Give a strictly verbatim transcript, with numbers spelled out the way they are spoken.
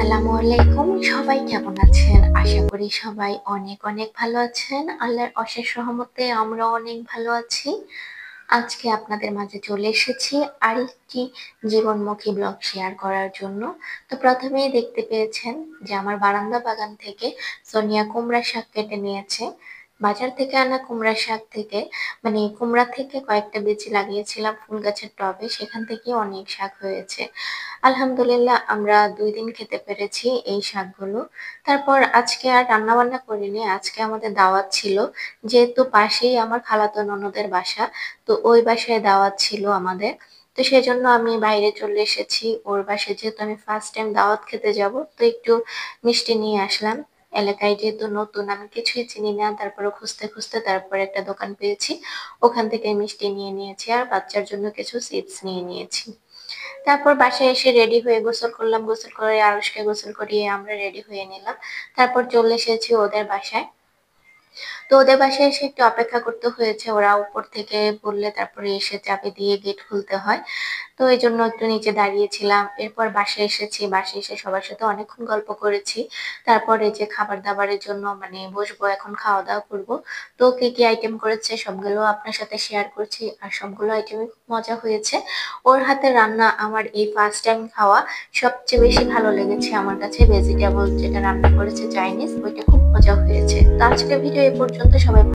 আসসালামু আলাইকুম। সবাই কেমন আছেন? আশা করি সবাই অনেক, অনেক ভালো আছেন। আল্লাহর অশেষ রহমতে আমরাও অনেক ভালো আছি। আজকে আপনাদের মাঝে চলে এসেছি আরেকটি জীবনমুখী ব্লগ শেয়ার করার জন্য। তো প্রথমেই দেখতে পেয়েছেন যে আমার বারান্দা বাগান থেকে সোনিয়া কুমড়া শাক কেটে নিয়েছে। বাজার থেকে আনা কুমড়া শাক থেকে মানে কুমড়া থেকে কয়েকটা বিচি লাগিয়েছিলাম ফুল গাছের টবে, সেখান থেকে অনেক শাক হয়েছে। আলহামদুলিল্লাহ আমরা দুই দিন খেতে পেরেছি এই শাকগুলো। তারপর আজকে আর রান্নাবান্না করিনি। আজকে আমাদের দাওয়াত ছিল। যেহেতু পাশেই আমার খালাতো ননদের বাসা, তো ওই বাসায় দাওয়াত ছিল আমাদের। তো সেজন্য আমি বাইরে চলে এসেছি। ওর বাসায় যেহেতু আমি ফার্স্ট টাইম দাওয়াত খেতে যাব, তো একটু মিষ্টি নিয়ে আসলাম। এলাকায় যেহেতু নতুন, আমি কিছুই চিনি না। তারপরে খুঁজতে, খুঁজতে তারপরে একটা দোকান পেয়েছি। ওখান থেকে মিষ্টি নিয়ে নিয়েছি আর বাচ্চার জন্য কিছু চিপস নিয়ে নিয়েছি। তারপর বাসায় এসে রেডি হয়ে গোসল করলাম। গোসল করে আরুষকে গোসল করিয়ে আমরা রেডি হয়ে নিলাম। তারপর চলে এসেছি ওদের বাসায়। তো ওদের বাসায় এসে একটু অপেক্ষা করতে হয়েছে। ওরা উপর থেকে বললে তারপরে এসে চাবি দিয়ে গেট খুলতে হয়। তো এইজন্য একটু নিচে দাঁড়িয়েছিলাম। এরপর বাসায় এসেছি। বাসায় এসে সবার সাথে অনেকক্ষণ গল্প করেছি। তারপর এই যে খাবার-দাবারের জন্য মানে বসবো, এখন খাওয়া-দাওয়া করব। তো কি, কি আইটেম করেছে সবগুলো আপনার সাথে শেয়ার করছি। আর সবগুলো আইটেমই খুব মজা হয়েছে। ওর হাতের রান্না আমার এই ফার্স্ট টাইম খাওয়া সবচেয়ে বেশি ভালো লেগেছে আমার কাছে। ভেজিটেবল যেটা রান্না করেছে চাইনিজ, ওইটা খুব মজা হয়েছে। তো আজকের ভিডিও এ পর্যন্ত। সবাই